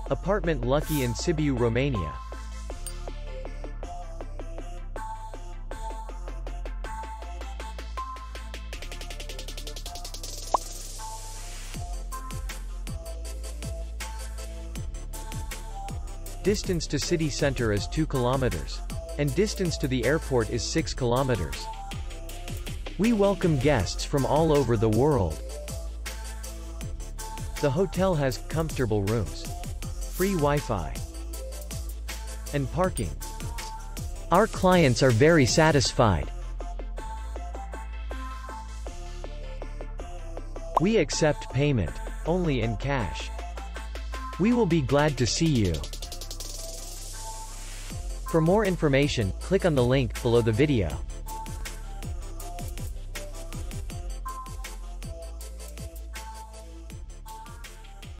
Apartment Lucky in Sibiu, Romania. Distance to city center is 2 kilometers. And distance to the airport is 6 kilometers. We welcome guests from all over the world. The hotel has comfortable rooms, free Wi-Fi, and parking. Our clients are very satisfied. We accept payment only in cash. We will be glad to see you. For more information, click on the link below the video.